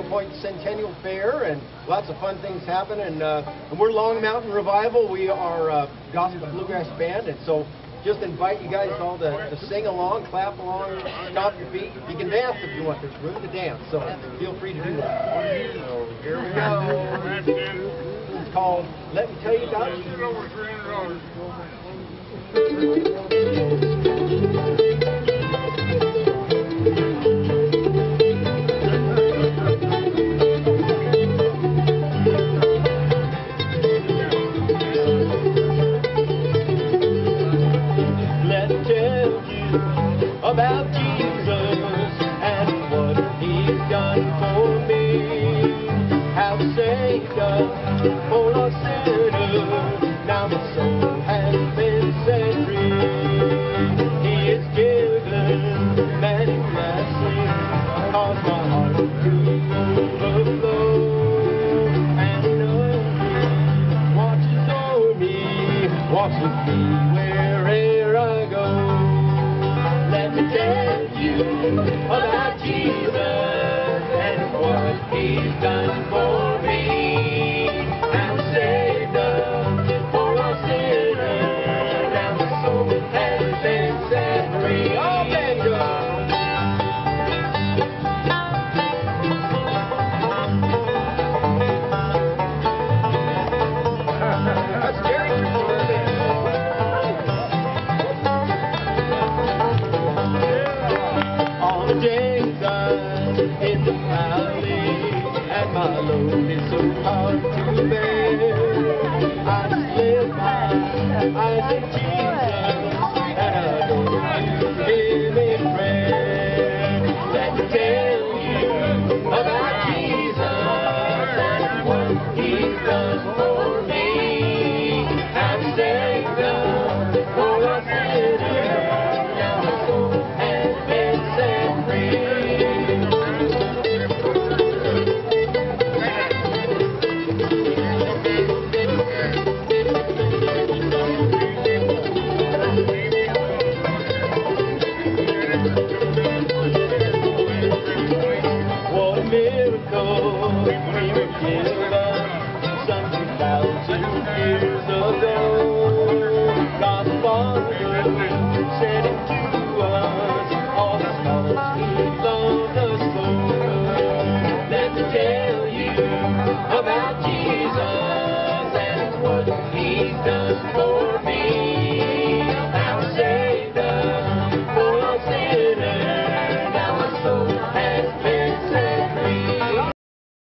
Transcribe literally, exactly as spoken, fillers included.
Point Centennial Fair, and lots of fun things happen. And, uh, and we're Long Mountain Revival. We are a gospel bluegrass band, and so just invite you guys all to, to sing along, clap along, stomp your feet. You can dance if you want. There's room to dance, so feel free to do that. So here we go. It's called Let Me Tell You About about Jesus and what He's done for me. How saved us, all our sinners, now my soul has been set free. He has given many blessings, caused my heart to overflow. And He watches over me, walks with me wherever I go. Let me tell you about Jesus and what He's done for me. I'm saved up for our sinners, now my soul has been set free. Oh, thank God. That's Jerry's recording. All the days I'm in the valley, and my load is so hard to bear. I just live my eyes on Jesus, and I go to Him in prayer. Let me tell you about Jesus and what He's done for me. I'm saved up for our sinners, now my soul has been set free. What a miracle we were given some two thousand years ago.